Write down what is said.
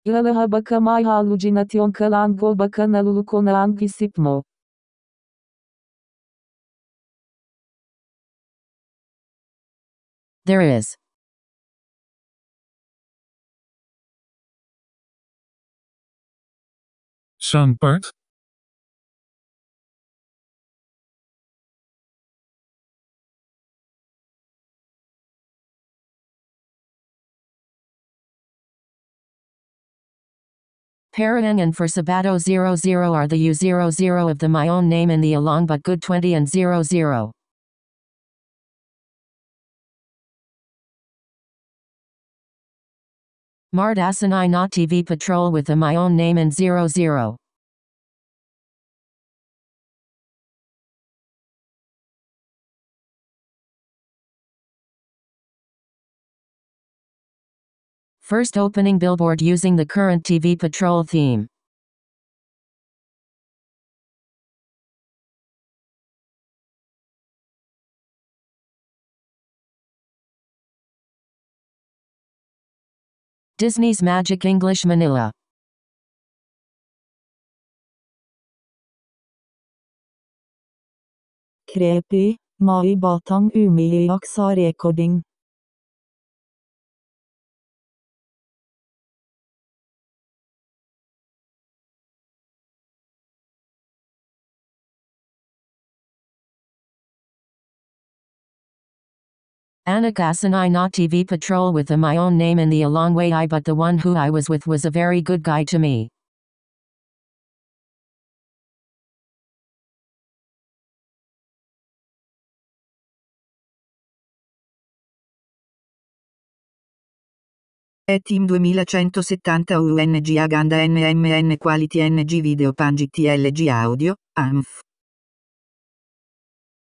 Lalaha baka may hallucination kalan ko baka naluluko na ang isip mo. There is. Saan part? Parang and for Sabato 00 are the U00 of the my own name in the along but good 20 and 00. Mard Asanai na TV Patrol with the my own name in 00. First opening billboard using the current TV Patrol theme. Disney's Magic English Manila. Creepy, mai batang umiiyak sa recording. Anak Asanai na TV Patrol with the my own name in the along way I but the one who I was with was a very good guy to me. Team 2170 UNG Aganda NMN Quality NG Video Pangit TLG Audio, ANF.